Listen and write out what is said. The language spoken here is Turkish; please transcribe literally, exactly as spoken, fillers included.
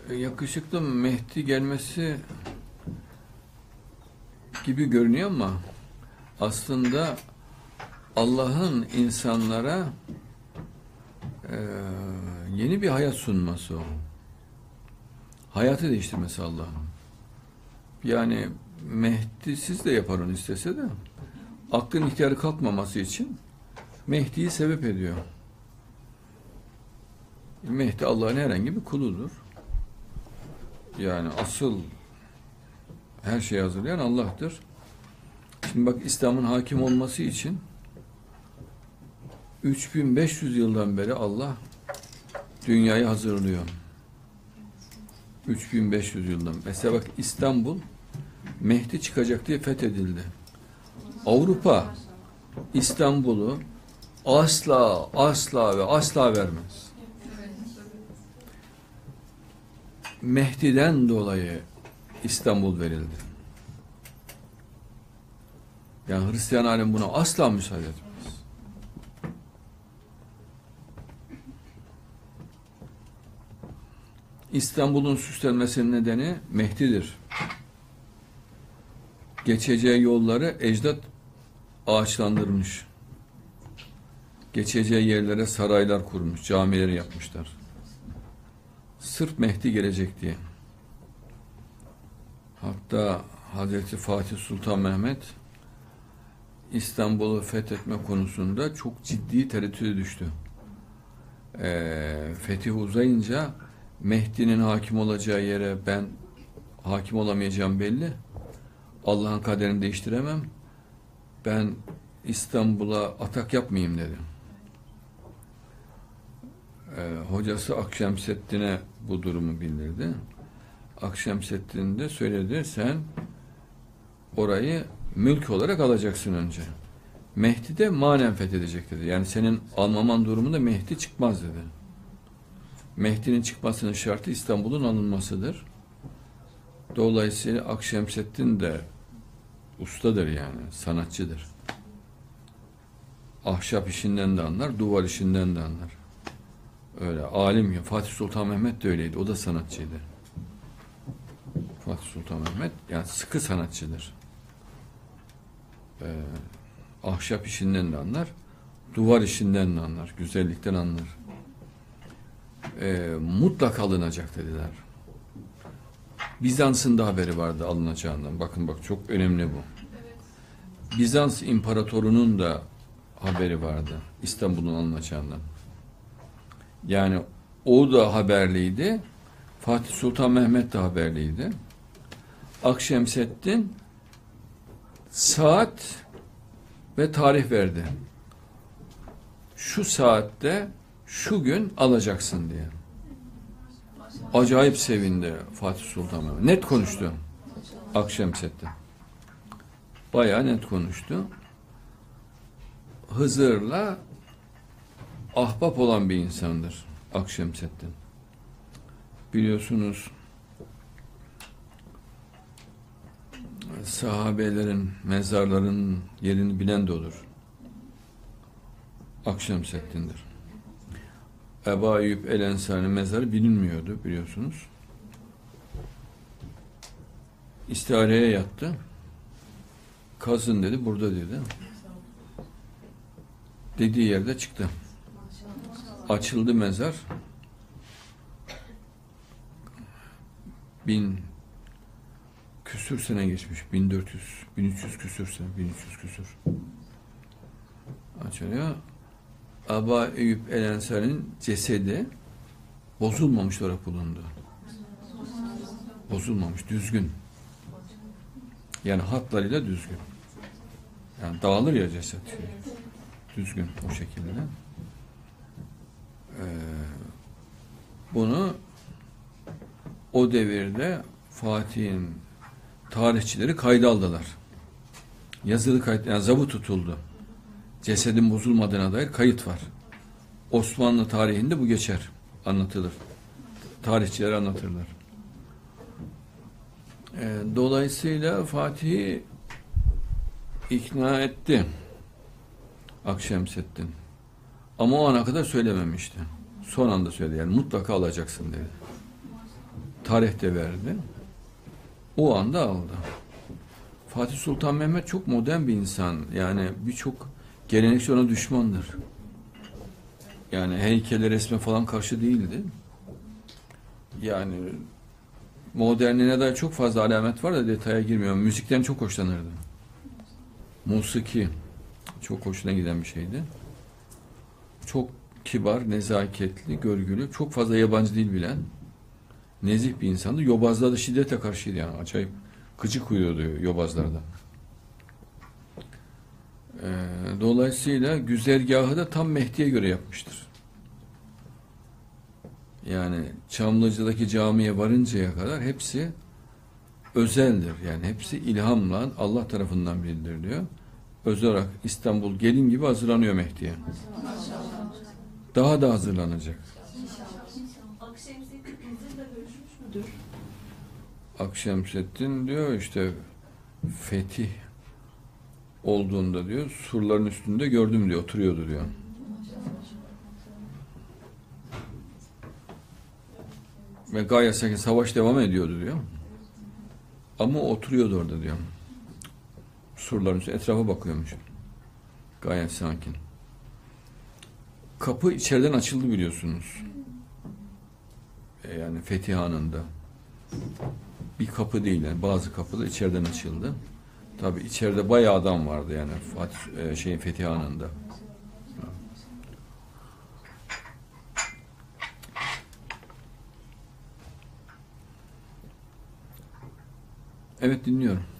yakışıklı Mehdi gelmesi gibi görünüyor ama aslında Allah'ın insanlara e, yeni bir hayat sunması o. Hayatı değiştirmesi Allah'ın. Yani Mehdi siz de yapar onu istese de aklın ihtiyarı kalkmaması için Mehdi'yi sebep ediyor. Mehdi Allah'ın herhangi bir kuludur. Yani asıl her şeyi hazırlayan Allah'tır. Şimdi bak, İslam'ın hakim olması için üç bin beş yüz yıldan beri Allah dünyayı hazırlıyor. üç bin beş yüz yıldan. Mesela bak, İstanbul Mehdi çıkacak diye fethedildi. Avrupa İstanbul'u asla asla ve asla vermez. Mehdi'den dolayı İstanbul verildi. Yani Hristiyan alem buna asla müsaade etmez. İstanbul'un süslenmesinin nedeni Mehdi'dir. Geçeceği yolları ecdat ağaçlandırmış. Geçeceği yerlere saraylar kurmuş, camileri yapmışlar. Sırf Mehdi gelecek diye. Hatta Hazreti Fatih Sultan Mehmet İstanbul'u fethetme konusunda çok ciddi tereddüte düştü. Ee, fetih uzayınca Mehdi'nin hakim olacağı yere ben hakim olamayacağım belli. Allah'ın kaderini değiştiremem. Ben İstanbul'a atak yapmayayım dedi. Ee, hocası Akşemseddin'e bu durumu bildirdi. Akşemseddin de söyledi, sen orayı mülk olarak alacaksın önce. Mehdi de manen fethedecek dedi. Yani senin almaman durumunda Mehdi çıkmaz dedi. Mehdi'nin çıkmasının şartı İstanbul'un alınmasıdır. Dolayısıyla Akşemseddin de ustadır, yani sanatçıdır. Ahşap işinden de anlar, duvar işinden de anlar. Öyle alim ya. Fatih Sultan Mehmet de öyleydi. O da sanatçıydı. Fatih Sultan Mehmet yani sıkı sanatçıdır. Ee, ahşap işinden de anlar, duvar işinden de anlar, güzellikten anlar. Ee, mutlak alınacak dediler. Bizans'ın da haberi vardı alınacağından. Bakın bak, çok önemli bu. Bizans imparatorunun da haberi vardı İstanbul'un alınacağından. Yani o da haberliydi. Fatih Sultan Mehmet de haberliydi. Akşemseddin saat ve tarih verdi. Şu saatte şu gün alacaksın diye. Acayip sevindi Fatih Sultan Mehmet. Net konuştu Akşemseddin. Bayağı net konuştu. Hızır'la ahbap olan bir insandır Akşemseddin. Biliyorsunuz sahabelerin mezarlarının yerini bilen de olur. Akşemseddin'dir. Ebu Eyyub el-Ensari'nin mezarı bilinmiyordu, biliyorsunuz. İstihareye yattı. Kazın dedi, burada dedi. Dediği yerde çıktı. Açıldı mezar. Bin küsür sene geçmiş. bin dört yüz, bin üç yüz küsür sene. bin üç yüz küsür. Açılıyor. Ebu Eyyub el-Ensari'nin cesedi bozulmamış olarak bulundu. Bozulmamış, düzgün. Yani hatlarıyla düzgün. Yani dağılır ya ceset. Düzgün o şekilde. Ee, bunu o devirde Fatih'in tarihçileri kayda aldılar. Yazılı kayıt, yani zabı tutuldu. Cesedin bozulmadığına dair kayıt var. Osmanlı tarihinde bu geçer, anlatılır. Tarihçiler anlatırlar. Ee, dolayısıyla Fatih'i ikna etti Akşemseddin. Ama o ana kadar söylememişti. Son anda söyledi, yani mutlaka alacaksın dedi. tarihte verdi. O anda aldı. Fatih Sultan Mehmet çok modern bir insan. Yani birçok gelenekçi ona düşmandır. Yani heykele, resme falan karşı değildi. Yani modernliğine dair çok fazla alamet var da detaya girmiyorum. Müzikten çok hoşlanırdı. Musiki çok hoşuna giden bir şeydi. Çok kibar, nezaketli, görgülü, çok fazla yabancı dil bilen, nezih bir insandı. Yobazlar da şiddete karşıydı yani. Acayip gıcık uyuyordu yobazlarda. Ee, dolayısıyla güzergahı da tam Mehdi'ye göre yapmıştır. Yani Çamlıca'daki camiye varıncaya kadar hepsi özeldir. Yani hepsi ilhamla Allah tarafından bildiriliyor. Özel olarak İstanbul gelin gibi hazırlanıyor Mehdi'ye. Daha da hazırlanacak. Akşemseddin Hızır'la görüşmüş müdür? Akşemseddin diyor işte fetih olduğunda diyor surların üstünde gördüm diyor, oturuyordu diyor. Ve gayet sakin, savaş devam ediyordu diyor. Ama oturuyordu orada diyor. Surların üstünde etrafa bakıyormuş. Gayet sakin. Kapı içeriden açıldı biliyorsunuz. Yani fetih anında. Bir kapı değil yani, bazı kapılar içeriden açıldı. Tabi içeride bayağı adam vardı yani Fatih şeyin fetih anında. Evet, dinliyorum.